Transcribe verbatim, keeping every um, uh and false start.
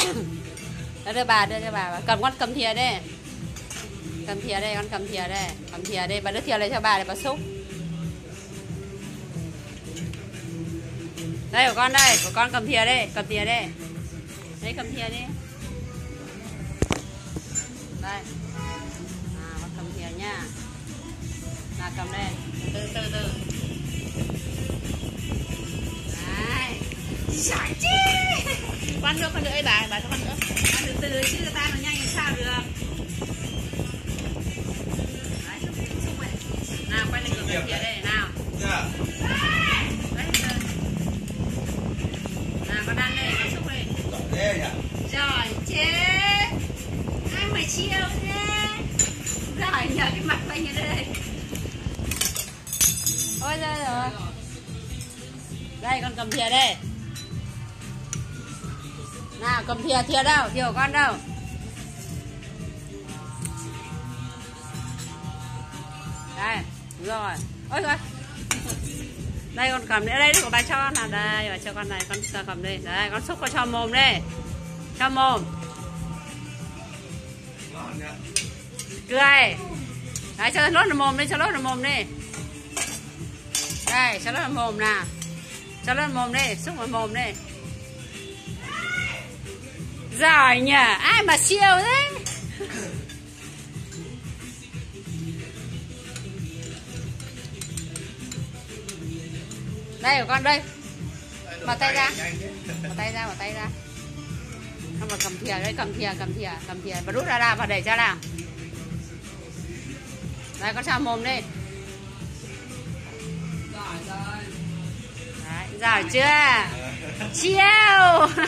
Đó, đưa bà đưa cho bà, bà cầm con cầm thìa đây, cầm thìa đây, con cầm thìa đây, cầm thìa đây, bà đưa thìa lấy cho bà để bà xúc. Đây của con đây, của con cầm thìa đây, cầm thìa đây, đấy cầm thìa đi, đây, à, con cầm thìa nha, là cầm đây, từ từ từ, đấy, giỏi chứ, con nữa con nữa ấy bà, bà cho con nữa, ăn từ từ chứ ta nó nhanh làm sao được. Đấy, xúc, xúc vậy, nào quay lên cầm thìa đây nào. Con ăn đây, con xúc đây. Giỏi chứ. Ai mà chiêu thế. Giỏi nhờ cái mặt của anh ở đây. Ôi ra rồi. Đây con cầm thìa đây. Nào cầm thìa, thìa đâu, thìa của con đâu. Đây, đúng rồi. Ôi rồi. Đây con cầm nữa đây, của bà cho con nào đây, bà cho con này, con cho cầm đây, đây con xúc con cho mồm đây, cho mồm, cười, đấy cho lốt vào mồm đi, cho lốt vào mồm đi, đây cho lốt vào mồm nào, cho lốt vào mồm đi, xúc vào mồm đi, giỏi nhỉ, ai mà siêu thế. Đây của con đây, bỏ tay ra, bỏ tay ra, bỏ tay ra, không mà cầm thìa đây, cầm thìa, cầm thìa, cầm thìa và rút ra ra và để cho nào. Đây con cho mồm đi, giỏi rồi, đấy, giỏi chưa, chiêu.